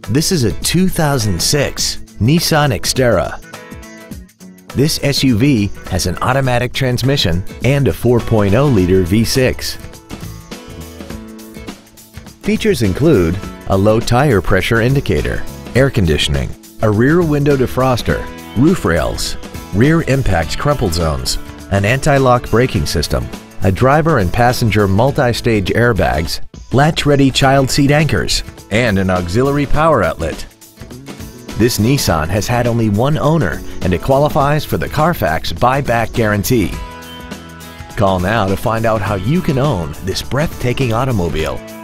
This is a 2006 Nissan Xterra. This SUV has an automatic transmission and a 4.0-liter V6. Features include a low tire pressure indicator, air conditioning, a rear window defroster, roof rails, rear impact crumple zones, an anti-lock braking system, a driver and passenger multi-stage airbags, latch-ready child seat anchors, and an auxiliary power outlet. This Nissan has had only one owner and it qualifies for the Carfax buyback guarantee. Call now to find out how you can own this breathtaking automobile.